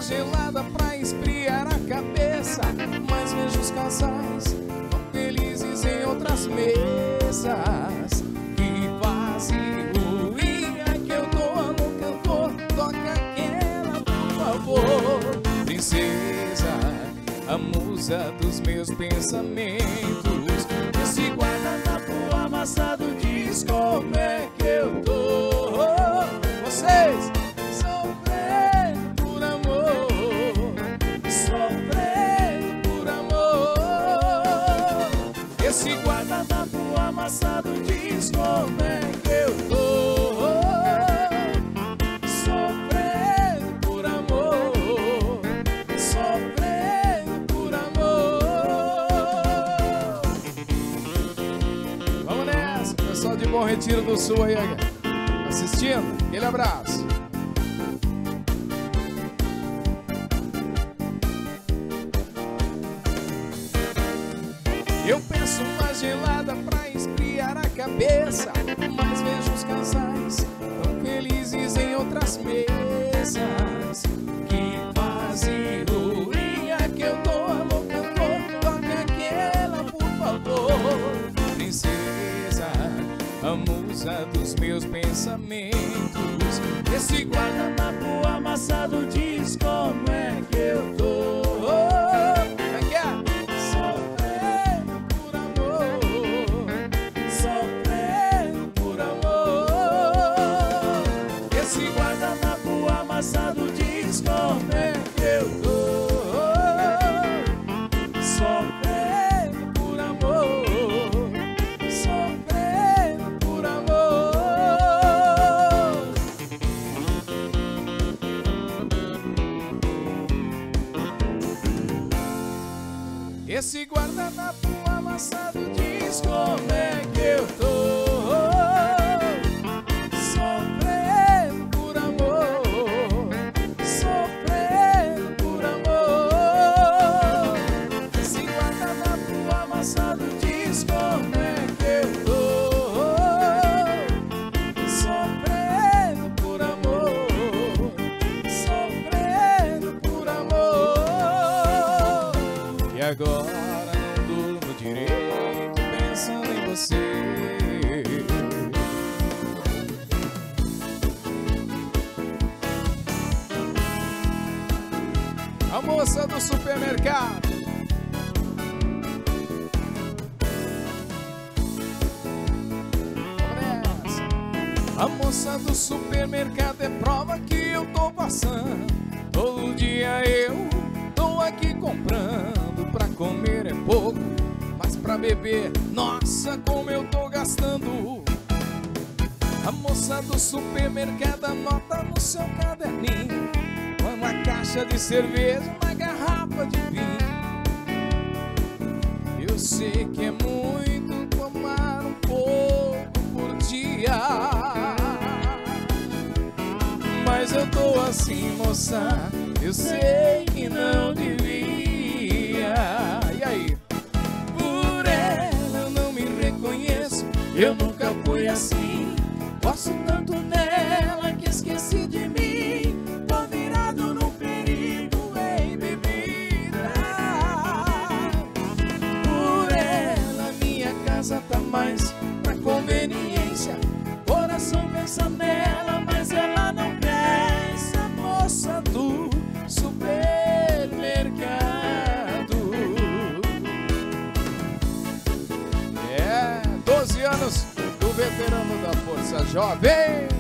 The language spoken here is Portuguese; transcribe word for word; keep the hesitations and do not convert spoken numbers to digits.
gelada pra esfriar a cabeça, mas vejo os casais tão felizes em outras mesas. Que vazioinha que eu dou no cantor, toca aquela, por favor. Princesa, a musa dos meus pensamentos, esse guardanapo amassado diz como é que eu tô. Vocês sofrendo por amor, sofrendo por amor. Esse guardanapo amassado diz como é que eu tô. Sofrendo por amor, sofrendo por amor. Vamos nessa, pessoal de Bom Retiro do Sul aí, assistindo, aquele abraço. Eu penso uma gelada pra esfriar a cabeça, mas vejo os casais tão felizes em outras mesas. Que vazioinha que eu dou, alô cantor, toca aquela, por favor. Princesa, a musa dos meus pensamentos, esse guardanapo amassado diz como é que eu tô. Como é que é? Sofrendo por amor, sofrendo por amor. Esse guardanapo amassado diz como é que eu tô. Sofrendo por amor, sofrendo por amor. Esse guardanapo amassado diz como é que eu tô. Sofrendo por amor, sofrendo por amor. Esse guardanapo amassado diz como é que eu tô. Sofrendo por amor, sofrendo por amor. E agora não durmo direito pensando em você. A moça do supermercado. Vamos nessa. A moça do supermercado é prova que eu tô passando. Todo dia eu tô aqui comprando. Pra comer é pouco, mas pra beber, nossa, como eu tô gastando. A moça do supermercado anota no seu caderninho uma caixa de cerveja, uma garrafa de vinho. Eu sei que é muito tomar um pouco por dia, mas eu tô assim, moça, eu sei que não devia. E aí? Por ela eu não me reconheço, eu nunca fui assim. Gosto tanto dela que esqueci de mim. Tô virado no perigo em bebida. Por ela minha casa tá mais pra conveniência. Coração pensa nela, mas ela não pensa. Moça do supermercado. É, doze anos do veterano da Força Jovem.